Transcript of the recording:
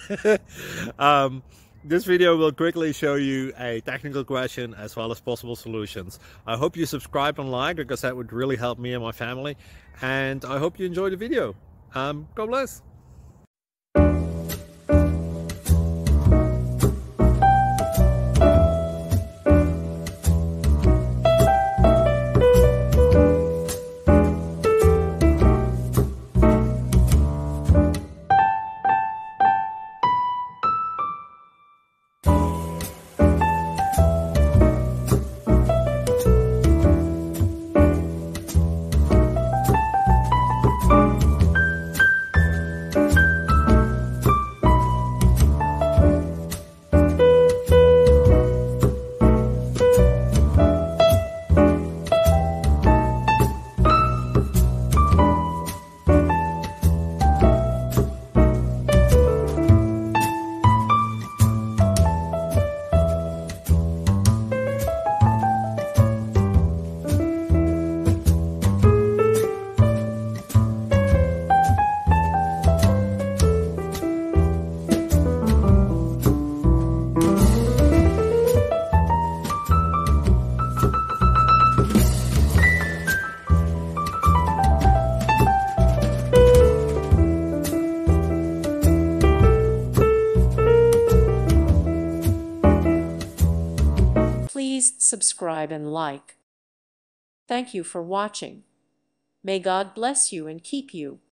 This video will quickly show you a technical question as well as possible solutions. I hope you subscribe and like, because that would really help me and my family. And I hope you enjoy the video. God bless. Please subscribe and like. Thank you for watching. May God bless you and keep you.